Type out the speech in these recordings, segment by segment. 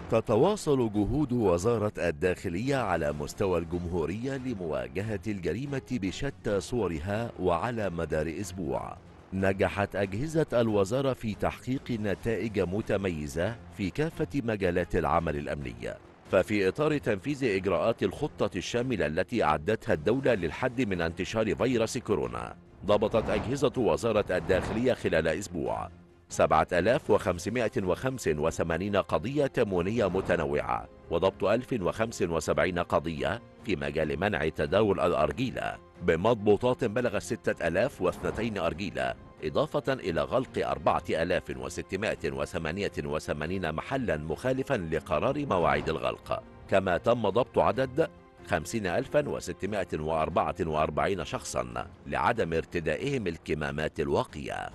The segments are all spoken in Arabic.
تتواصل جهود وزارة الداخلية على مستوى الجمهورية لمواجهة الجريمة بشتى صورها، وعلى مدار أسبوع نجحت أجهزة الوزارة في تحقيق نتائج متميزة في كافة مجالات العمل الأمني. ففي إطار تنفيذ إجراءات الخطة الشاملة التي أعدتها الدولة للحد من انتشار فيروس كورونا، ضبطت أجهزة وزارة الداخلية خلال أسبوع 7585 قضية تموينية متنوعة، وضبط 1075 قضية في مجال منع تداول الأرجيلة بمضبوطات بلغت 6002 أرجيلة، إضافة إلى غلق 4688 محلا مخالفا لقرار مواعيد الغلق. كما تم ضبط عدد 50644 شخصا لعدم ارتدائهم الكمامات الواقية.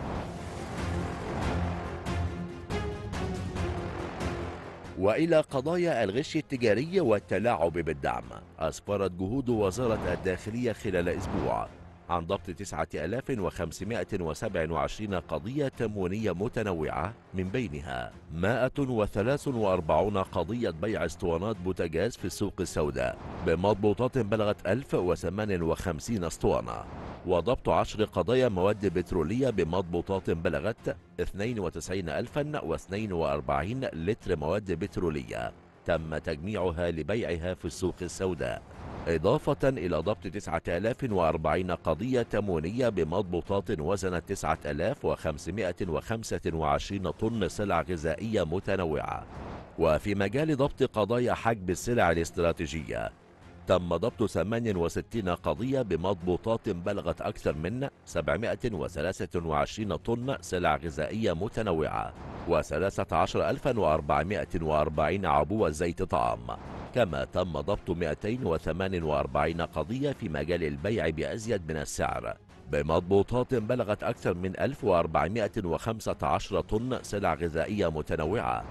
وإلى قضايا الغش التجاري والتلاعب بالدعم، أسفرت جهود وزارة الداخلية خلال أسبوع عن ضبط 9527 قضية تموينية متنوعة، من بينها 143 قضية بيع اسطوانات بوتاجاز في السوق السوداء بمضبوطات بلغت 1058 اسطوانة، وضبط 10 قضايا مواد بترولية بمضبوطات بلغت 92042 لتر مواد بترولية تم تجميعها لبيعها في السوق السوداء، إضافة إلى ضبط 9040 قضية تموينية بمضبوطات وزنت 9525 طن سلع غذائية متنوعة. وفي مجال ضبط قضايا حجب السلع الاستراتيجية، تم ضبط 68 قضية بمضبوطات بلغت أكثر من 723 طن سلع غذائية متنوعة و13440 عبوة زيت طعام. كما تم ضبط 248 قضية في مجال البيع بأزيد من السعر بمضبوطات بلغت أكثر من 1415 طن سلع غذائية متنوعة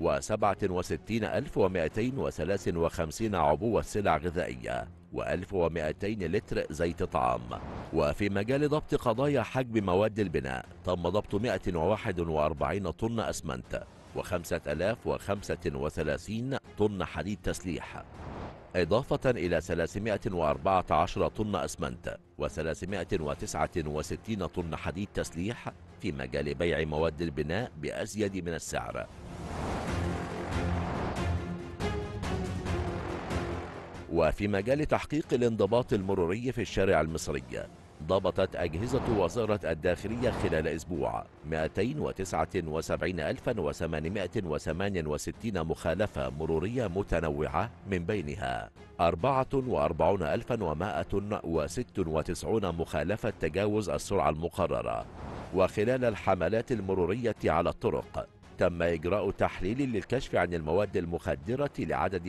و67253 عبوة سلع غذائية و1200 لتر زيت طعام. وفي مجال ضبط قضايا حجب مواد البناء، تم ضبط 141 طن أسمنت و5035 طن حديد تسليح، إضافة إلى 314 طن أسمنت و369 طن حديد تسليح في مجال بيع مواد البناء بأزيد من السعر. وفي مجال تحقيق الانضباط المروري في الشارع المصري، ضبطت أجهزة وزارة الداخلية خلال أسبوع 279,868 مخالفة مرورية متنوعة، من بينها 44,196 مخالفة تجاوز السرعة المقررة. وخلال الحملات المرورية على الطرق، تم إجراء تحليل للكشف عن المواد المخدرة لعدد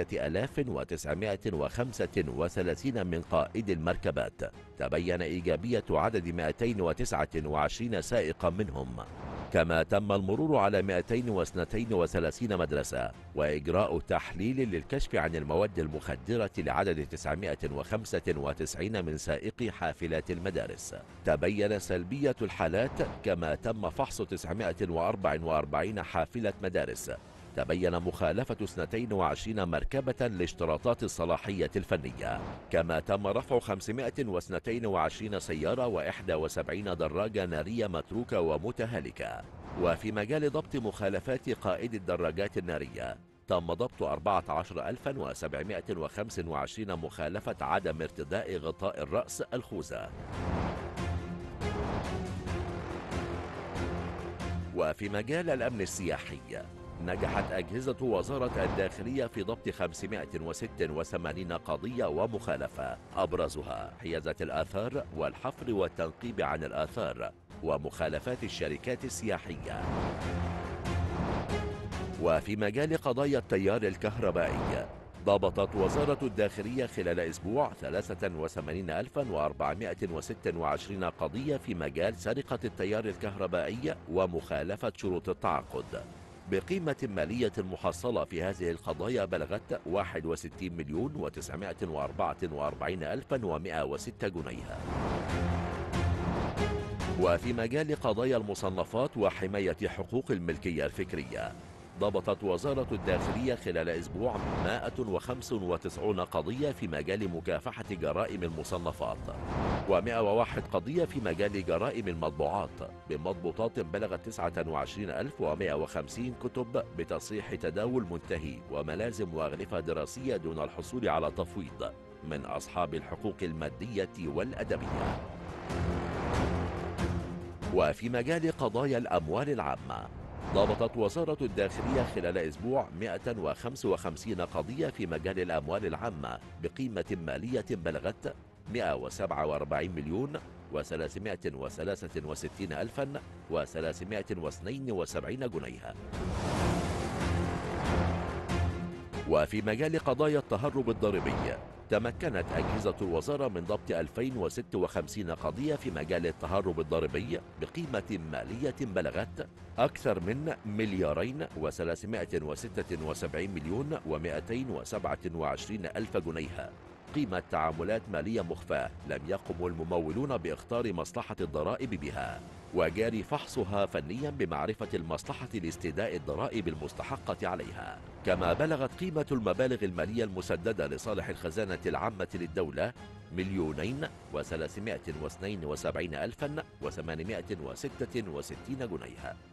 3935 من قائد المركبات، تبين إيجابية عدد 229 سائقا منهم. كما تم المرور على 232 مدرسة وإجراء تحليل للكشف عن المواد المخدرة لعدد 995 من سائقي حافلات المدارس، تبين سلبية الحالات. كما تم فحص 944 حافلة مدارس، تبين مخالفة 22 مركبة لاشتراطات الصلاحية الفنية. كما تم رفع 522 سيارة و71 دراجة نارية متروكة ومتهالكة. وفي مجال ضبط مخالفات قائد الدراجات النارية، تم ضبط 14725 مخالفة عدم ارتداء غطاء الرأس الخوذة. وفي مجال الأمن السياحي، نجحت أجهزة وزارة الداخلية في ضبط 586 قضية ومخالفة، أبرزها حيازة الآثار والحفر والتنقيب عن الآثار ومخالفات الشركات السياحية. وفي مجال قضايا التيار الكهربائي، ضبطت وزارة الداخلية خلال أسبوع 83,426 قضية في مجال سرقة التيار الكهربائي ومخالفة شروط التعاقد، بقيمة مالية محصلة في هذه القضايا بلغت 61,944,106 جنيه. وفي مجال قضايا المصنفات وحماية حقوق الملكية الفكرية، ضبطت وزارة الداخلية خلال أسبوع 195 قضية في مجال مكافحة جرائم المصنفات، و101 قضية في مجال جرائم المطبوعات بمضبوطات بلغت 29150 كتب بتصريح تداول منتهي وملازم وأغلفة دراسية دون الحصول على تفويض من أصحاب الحقوق المادية والأدبية. وفي مجال قضايا الأموال العامة، ضبطت وزارة الداخلية خلال أسبوع 155 قضية في مجال الأموال العامة بقيمة مالية بلغت 147 مليون و363 ألفا و372 جنيها. وفي مجال قضايا التهرب الضريبي، تمكنت أجهزة الوزارة من ضبط 2056 قضية في مجال التهرب الضريبي بقيمة مالية بلغت أكثر من مليارين و376 مليون و227 ألف جنيها، قيمة تعاملات مالية مخفاة لم يقم الممولون باختار مصلحة الضرائب بها، وجاري فحصها فنيا بمعرفة المصلحة لاستيداء الضرائب المستحقة عليها. كما بلغت قيمة المبالغ المالية المسددة لصالح الخزانة العامة للدولة 2,372,866 جنيها.